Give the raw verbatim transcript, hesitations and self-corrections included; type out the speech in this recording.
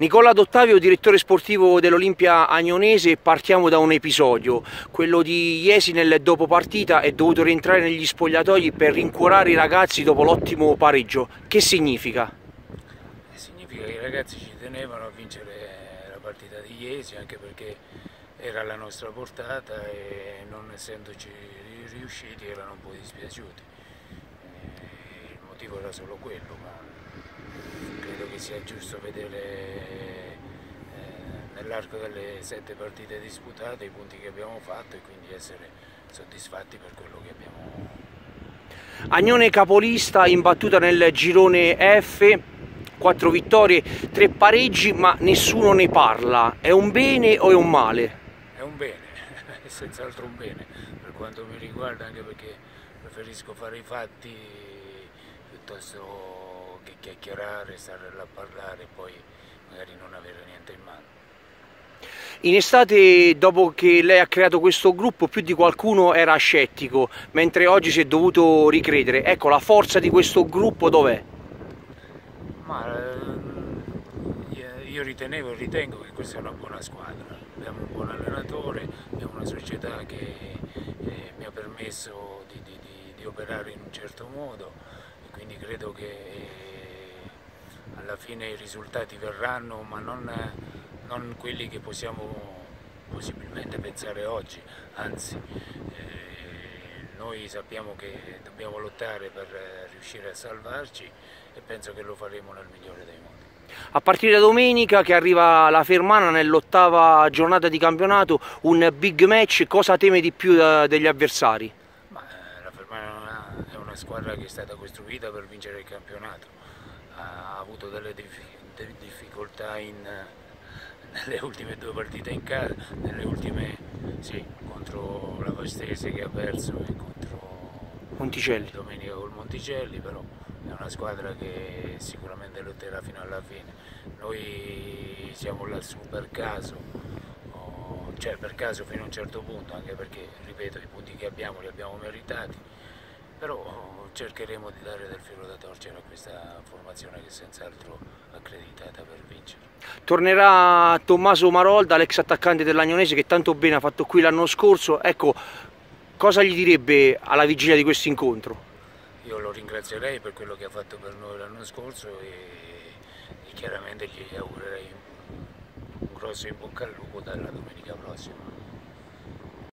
Nicola D'Ottavio, direttore sportivo dell'Olimpia Agnonese, partiamo da un episodio, quello di Jesi nel dopo partita è dovuto rientrare negli spogliatoi per rincuorare i ragazzi dopo l'ottimo pareggio. Che significa? Significa che i ragazzi ci tenevano a vincere la partita di Jesi, anche perché era alla nostra portata e non essendoci riusciti erano un po' dispiaciuti. Il motivo era solo quello, ma credo che sia giusto vedere eh, nell'arco delle sette partite disputate i punti che abbiamo fatto e quindi essere soddisfatti per quello che abbiamo. Agnone capolista, imbattuta nel girone F, quattro vittorie, tre pareggi, ma nessuno ne parla. È un bene o è un male? È un bene, è senz'altro un bene per quanto mi riguarda, anche perché preferisco fare i fatti piuttosto che chiacchierare, stare là a parlare e poi magari non avere niente in mano. In estate, dopo che lei ha creato questo gruppo, più di qualcuno era scettico, mentre oggi si è dovuto ricredere. Ecco, la forza di questo gruppo dov'è? Ma eh, io ritenevo e ritengo che questa è una buona squadra. Abbiamo un buon allenatore, abbiamo una società che eh, mi ha permesso di, di, di, di operare in un certo modo e quindi credo che eh, alla fine i risultati verranno, ma non, non quelli che possiamo possibilmente pensare oggi, anzi eh, noi sappiamo che dobbiamo lottare per riuscire a salvarci e penso che lo faremo nel migliore dei modi. A partire da domenica che arriva la Fermana nell'ottava giornata di campionato, un big match, cosa teme di più da, degli avversari? Ma, eh, la Fermana è una squadra che è stata costruita per vincere il campionato, ha avuto delle difficoltà in, nelle ultime due partite in casa, nelle ultime sì, contro la Vastese che ha perso e contro Monticelli. domenica col Monticelli, però è una squadra che sicuramente lotterà fino alla fine. Noi siamo lassù per caso, cioè per caso fino a un certo punto, anche perché, ripeto, i punti che abbiamo li abbiamo meritati, però cercheremo di dare del filo da torcere a questa formazione che è senz'altro accreditata per vincere. Tornerà Tommaso Marolda, l'ex attaccante dell'Agnonese che tanto bene ha fatto qui l'anno scorso, ecco, cosa gli direbbe alla vigilia di questo incontro? Io lo ringrazierei per quello che ha fatto per noi l'anno scorso e, e chiaramente gli augurerei un grosso in bocca al lupo dalla domenica prossima.